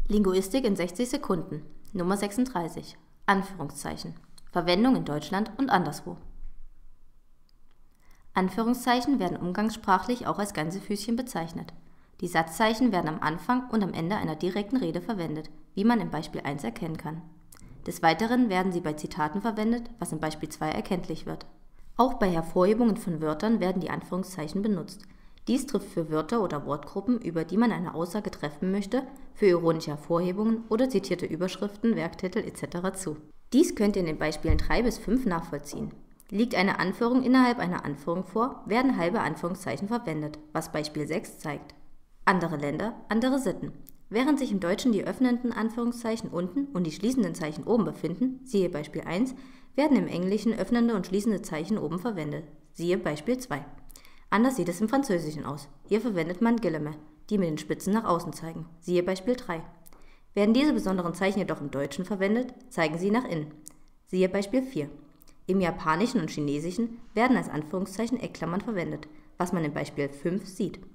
Linguistik in 60 Sekunden. Nummer 36. Anführungszeichen. Verwendung in Deutschland und anderswo. Anführungszeichen werden umgangssprachlich auch als Gänsefüßchen bezeichnet. Die Satzzeichen werden am Anfang und am Ende einer direkten Rede verwendet, wie man im Beispiel 1 erkennen kann. Des Weiteren werden sie bei Zitaten verwendet, was im Beispiel 2 erkenntlich wird. Auch bei Hervorhebungen von Wörtern werden die Anführungszeichen benutzt. Dies trifft für Wörter oder Wortgruppen, über die man eine Aussage treffen möchte, für ironische Hervorhebungen oder zitierte Überschriften, Werktitel etc. zu. Dies könnt ihr in den Beispielen 3 bis 5 nachvollziehen. Liegt eine Anführung innerhalb einer Anführung vor, werden halbe Anführungszeichen verwendet, was Beispiel 6 zeigt. Andere Länder, andere Sitten. Während sich im Deutschen die öffnenden Anführungszeichen unten und die schließenden Zeichen oben befinden, siehe Beispiel 1, werden im Englischen öffnende und schließende Zeichen oben verwendet, siehe Beispiel 2. Anders sieht es im Französischen aus. Hier verwendet man Guillemets, die mit den Spitzen nach außen zeigen, siehe Beispiel 3. Werden diese besonderen Zeichen jedoch im Deutschen verwendet, zeigen sie nach innen, siehe Beispiel 4. Im Japanischen und Chinesischen werden als Anführungszeichen Eckklammern verwendet, was man im Beispiel 5 sieht.